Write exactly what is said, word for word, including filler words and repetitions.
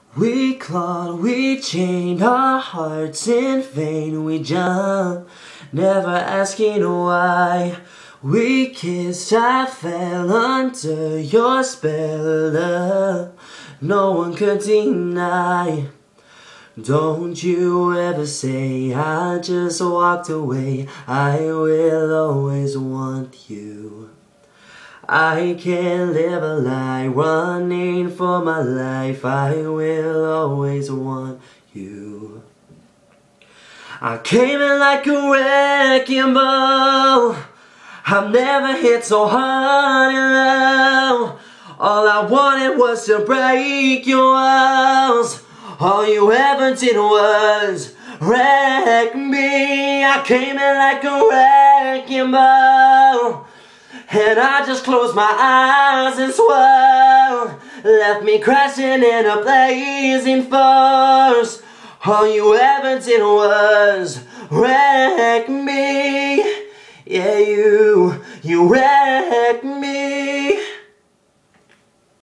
We clawed, we chained our hearts in vain. We jumped, never asking why. We kissed, I fell under your spell of love. No one could deny. Don't you ever say I just walked away. I will always want you. I can't live a lie, running for my life. I will always want you. I came in like a wrecking ball. I've never hit so hard in love. All I wanted was to break your walls. All you ever did was wreck me. I came in like a wrecking ball, and I just closed my eyes and swore. Left me crashing in a blazing force. All you ever did was wreck me. Yeah, you, you wrecked